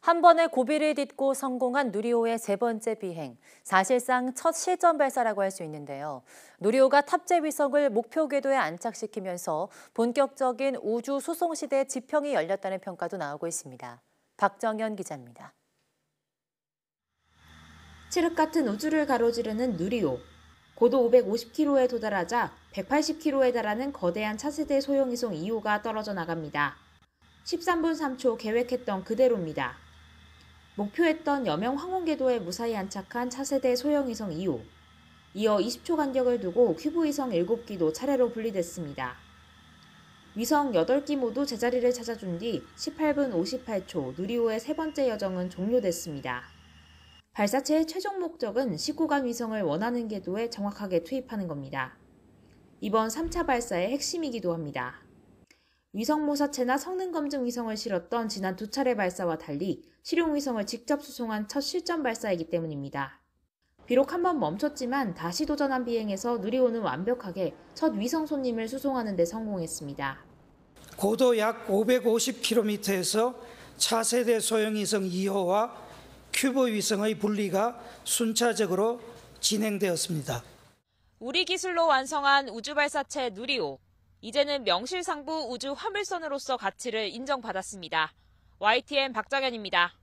한 번에 고비를 딛고 성공한 누리호의 세 번째 비행, 사실상 첫 실전 발사라고 할 수 있는데요. 누리호가 탑재 위성을 목표 궤도에 안착시키면서 본격적인 우주 수송 시대 지평이 열렸다는 평가도 나오고 있습니다. 박정현 기자입니다. 칠흑 같은 우주를 가로지르는 누리호. 고도 550km에 도달하자 180km에 달하는 거대한 차세대 소형위성 2호가 떨어져 나갑니다. 13분 3초 계획했던 그대로입니다. 목표했던 여명 황혼궤도에 무사히 안착한 차세대 소형위성 2호. 이어 20초 간격을 두고 큐브위성 7기도 차례로 분리됐습니다. 위성 8기 모두 제자리를 찾아준 뒤 18분 58초 누리호의 세 번째 여정은 종료됐습니다. 발사체의 최종 목적은 19간 위성을 원하는 궤도에 정확하게 투입하는 겁니다. 이번 3차 발사의 핵심이기도 합니다. 위성 모사체나 성능 검증 위성을 실었던 지난 2차례 발사와 달리 실용 위성을 직접 수송한 첫 실전 발사이기 때문입니다. 비록 한번 멈췄지만 다시 도전한 비행에서 누리호는 완벽하게 첫 위성 손님을 수송하는 데 성공했습니다. 고도 약 550km에서 차세대 소형위성 2호와 큐브 위성의 분리가 순차적으로 진행되었습니다. 우리 기술로 완성한 우주 발사체 누리호. 이제는 명실상부 우주 화물선으로서 가치를 인정받았습니다. YTN 박정현입니다.